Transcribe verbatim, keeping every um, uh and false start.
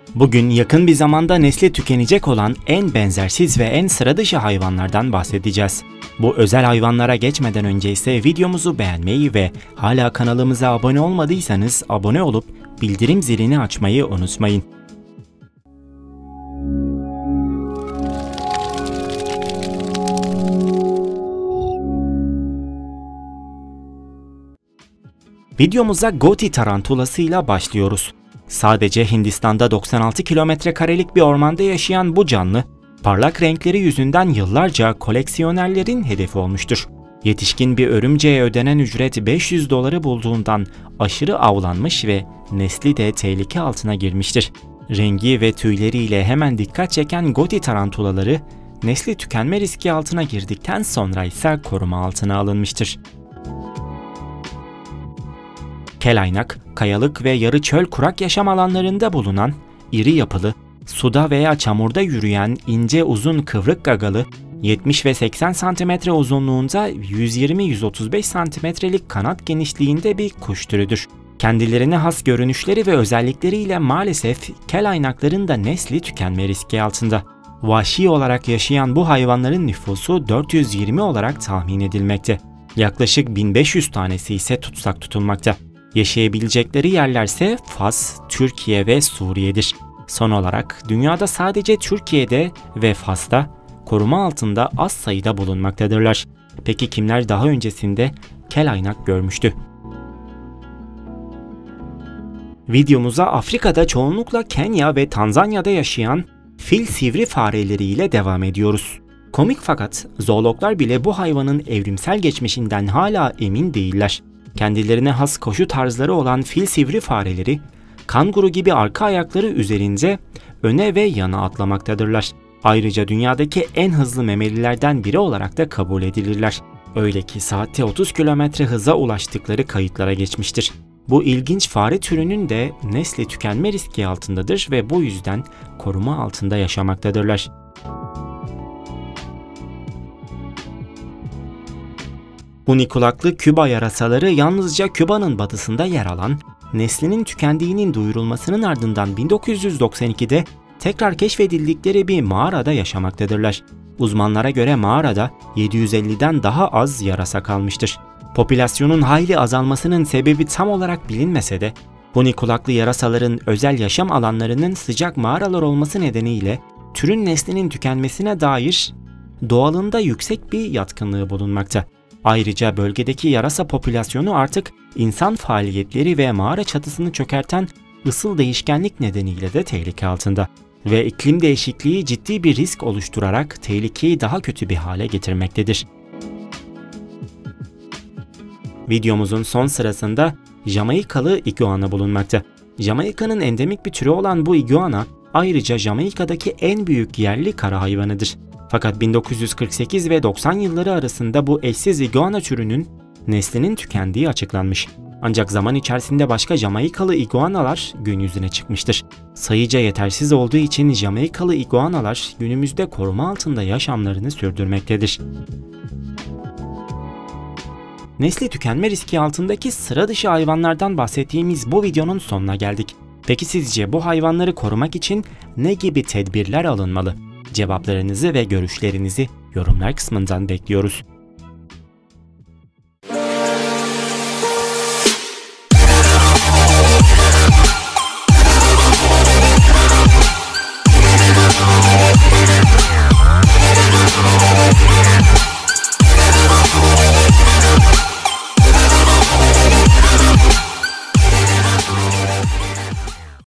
Bugün yakın bir zamanda nesli tükenecek olan en benzersiz ve en sıra dışı hayvanlardan bahsedeceğiz. Bu özel hayvanlara geçmeden önce ise videomuzu beğenmeyi ve hala kanalımıza abone olmadıysanız abone olup bildirim zilini açmayı unutmayın. Videomuza Goti tarantulasıyla başlıyoruz. Sadece Hindistan'da doksan altı kilometre karelik bir ormanda yaşayan bu canlı, parlak renkleri yüzünden yıllarca koleksiyonerlerin hedefi olmuştur. Yetişkin bir örümceğe ödenen ücret beş yüz doları bulduğundan aşırı avlanmış ve nesli de tehlike altına girmiştir. Rengi ve tüyleriyle hemen dikkat çeken Goti tarantulaları, nesli tükenme riski altına girdikten sonra ise koruma altına alınmıştır. Kelaynak, kayalık ve yarı çöl kurak yaşam alanlarında bulunan, iri yapılı, suda veya çamurda yürüyen ince uzun kıvrık gagalı, yetmiş ve seksen santimetre uzunluğunda yüz yirmi yüz otuz beş santimetrelik kanat genişliğinde bir kuş türüdür. Kendilerine has görünüşleri ve özellikleriyle maalesef kelaynakların da nesli tükenme riski altında. Vahşi olarak yaşayan bu hayvanların nüfusu dört yüz yirmi olarak tahmin edilmekte. Yaklaşık bin beş yüz tanesi ise tutsak tutulmakta. Yaşayabilecekleri yerlerse Fas, Türkiye ve Suriye'dir. Son olarak dünyada sadece Türkiye'de ve Fas'ta koruma altında az sayıda bulunmaktadırlar. Peki kimler daha öncesinde kelaynak görmüştü? Videomuza Afrika'da çoğunlukla Kenya ve Tanzanya'da yaşayan fil sivri fareleriyle devam ediyoruz. Komik fakat zoologlar bile bu hayvanın evrimsel geçmişinden hala emin değiller. Kendilerine has koşu tarzları olan fil sivri fareleri, kanguru gibi arka ayakları üzerinde öne ve yana atlamaktadırlar. Ayrıca dünyadaki en hızlı memelilerden biri olarak da kabul edilirler. Öyle ki saatte otuz kilometre hıza ulaştıkları kayıtlara geçmiştir. Bu ilginç fare türünün de nesli tükenme riski altındadır ve bu yüzden koruma altında yaşamaktadırlar. Unikulaklı Küba yarasaları yalnızca Küba'nın batısında yer alan, neslinin tükendiğinin duyurulmasının ardından bin dokuz yüz doksan ikide tekrar keşfedildikleri bir mağarada yaşamaktadırlar. Uzmanlara göre mağarada yedi yüz elliden daha az yarasa kalmıştır. Popülasyonun hayli azalmasının sebebi tam olarak bilinmese de, unikulaklı yarasaların özel yaşam alanlarının sıcak mağaralar olması nedeniyle türün neslinin tükenmesine dair doğalında yüksek bir yatkınlığı bulunmakta. Ayrıca bölgedeki yarasa popülasyonu artık insan faaliyetleri ve mağara çatısını çökerten ısıl değişkenlik nedeniyle de tehlike altında ve iklim değişikliği ciddi bir risk oluşturarak tehlikeyi daha kötü bir hale getirmektedir. Videomuzun son sırasında Jamaikalı iguana bulunmakta. Jamaika'nın endemik bir türü olan bu iguana ayrıca Jamaika'daki en büyük yerli kara hayvanıdır. Fakat bin dokuz yüz kırk sekiz ve doksan yılları arasında bu eşsiz iguana türünün neslinin tükendiği açıklanmış. Ancak zaman içerisinde başka Jamaikalı iguanalar gün yüzüne çıkmıştır. Sayıca yetersiz olduğu için Jamaikalı iguanalar günümüzde koruma altında yaşamlarını sürdürmektedir. Nesli tükenme riski altındaki sıra dışı hayvanlardan bahsettiğimiz bu videonun sonuna geldik. Peki sizce bu hayvanları korumak için ne gibi tedbirler alınmalı? Cevaplarınızı ve görüşlerinizi yorumlar kısmından bekliyoruz.